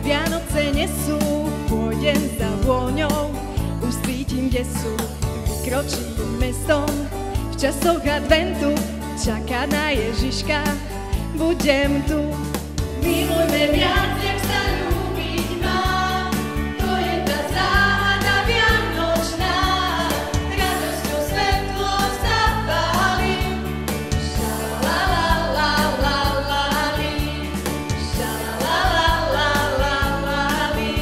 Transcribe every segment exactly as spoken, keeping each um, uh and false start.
Vianoce nesú, pôjdem za vôňou, už cítim, kde sú. Vykročím mestom, v časoch adventu, čaká na Ježiška, budem tu. Milujme viac, jak sa ľúbiť má, to je tá záhada vianočná. Radosťou svetlo zapálim, šalalalalali, šalalalalali.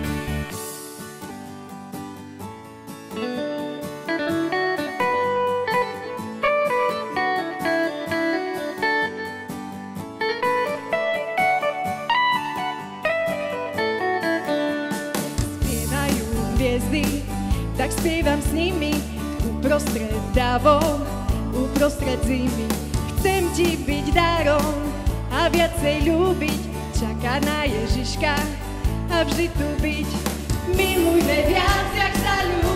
Hviezdy, tak spievam s nimi uprostred davov, uprostred zimy. Chcem ti byť darom a viacej ľúbiť, čaká na Ježiška a vždy tu byť. Milujme viac, jak sa ľúbiť.